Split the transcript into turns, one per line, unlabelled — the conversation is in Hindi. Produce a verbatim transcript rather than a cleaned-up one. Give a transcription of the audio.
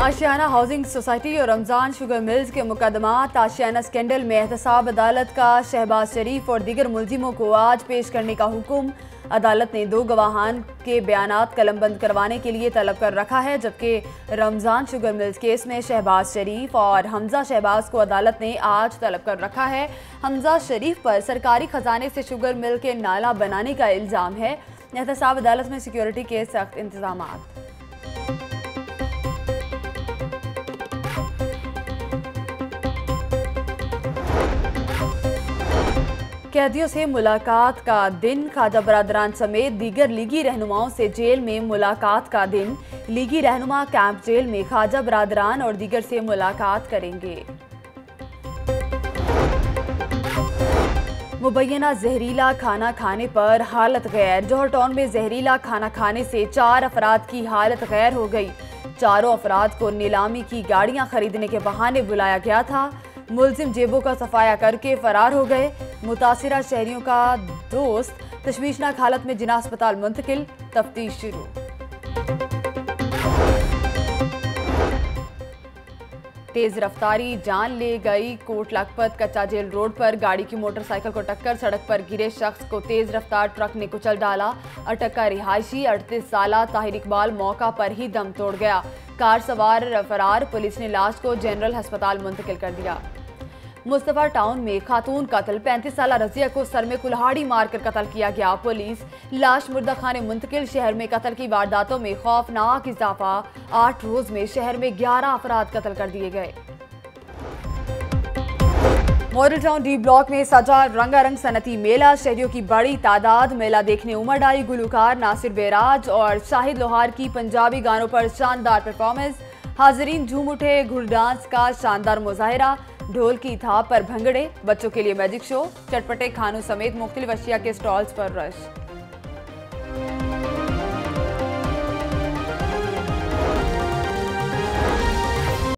आशियाना हाउसिंग सोसाइटी और रमज़ान शुगर मिल्स के मुकदमात। आशियाना स्कैंडल में एहतसाब अदालत का शहबाज शरीफ और दीगर मुलजिमों को आज पेश करने का हुक्म। अदालत ने दो गवाहान के बयानात कलमबंद करवाने के लिए तलब कर रखा है, जबकि रमज़ान शुगर मिल्स केस में शहबाज शरीफ और हमजा शहबाज को अदालत ने आज तलब कर रखा है। हमजा शरीफ पर सरकारी खजाने से शुगर मिल के नाला बनाने का इल्ज़ाम है। एहतसाब अदालत में सिक्योरिटी के सख्त इंतजाम। कैदियों से मुलाकात का दिन। ख्वाजा बरादरान समेत दीगर लीगी रहनुमाओं से जेल में मुलाकात का दिन। लीगी रहनुमा कैंप जेल में ख्वाजा बरादरान और दीगर से मुलाकात करेंगे। मुबैना जहरीला खाना खाने पर हालत गैर। जौहर टाउन में जहरीला खाना खाने से चार अफराद की हालत गैर हो गई। चारों अफराद को नीलामी की गाड़ियां खरीदने के बहाने बुलाया गया था। मुलजिम जेबों का सफाया करके फरार हो गए। मुतासिरा शहरियों का दोस्त तशवीशनाक हालत में जिना अस्पताल मुंतकिल। तफ्तीश शुरू। तेज रफ्तारी जान ले गई। कोट लखपत कच्चा जेल रोड पर गाड़ी की मोटरसाइकिल को टक्कर। सड़क पर गिरे शख्स को तेज रफ्तार ट्रक ने कुचल डाला। अटक का रिहायशी अड़तीस साल ताहिर इकबाल मौका पर ही दम तोड़ गया। कार सवार फरार। पुलिस ने लाश को जनरल अस्पताल मुंतकिल कर दिया। मुस्तफा टाउन में खातून कत्ल। पैंतीस साल रजिया को सर में कुल्हाड़ी मारकर कत्ल किया गया। पुलिस लाश मुर्दा खाने मुंतकिल। शहर में कत्ल की वारदातों में खौफनाक इजाफा। आठ रोज में शहर में ग्यारह अफराद कत्ल कर दिए गए। मॉडल टाउन डी ब्लॉक में सजा रंगारंग सनती मेला। शहरियों की बड़ी तादाद मेला देखने उमड़ आई। गुलकार नासिर बेराज और शाहिद लोहार की पंजाबी गानों पर शानदार परफॉर्मेंस। हाजरीन झूम उठे। घुड़ डांस का शानदार मुजाहिरा। ढोल की थाप पर भंगड़े। बच्चों के लिए मैजिक शो। चटपटे खानों समेत मुख्तलिफ अशिया के स्टॉल्स पर रश।